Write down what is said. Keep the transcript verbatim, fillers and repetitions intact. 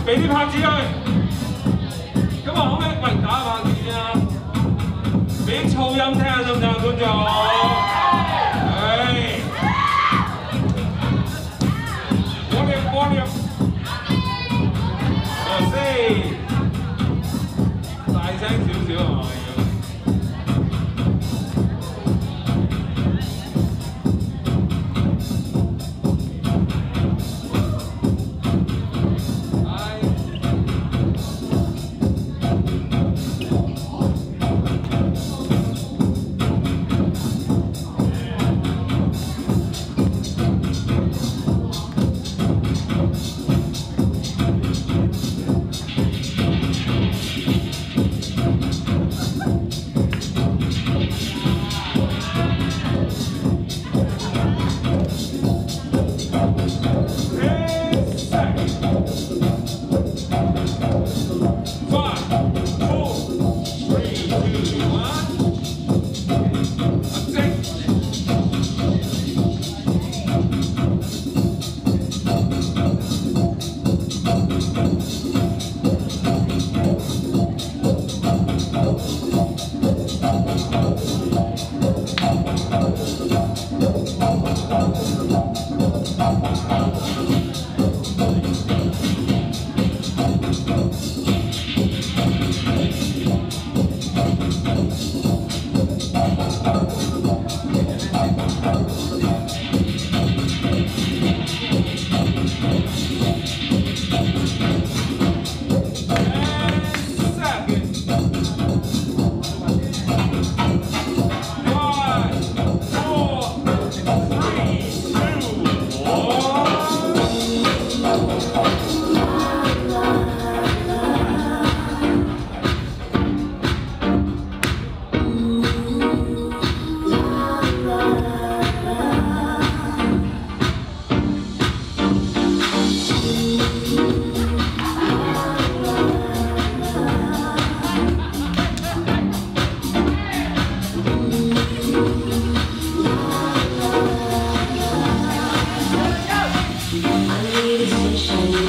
俾啲拍子佢。咁啊，可唔可以喂打下拍子先啊？俾啲噪音聽下得唔得啊，觀眾？係。我哋我哋。哦，先。大聲少少係嘛？ I need a station.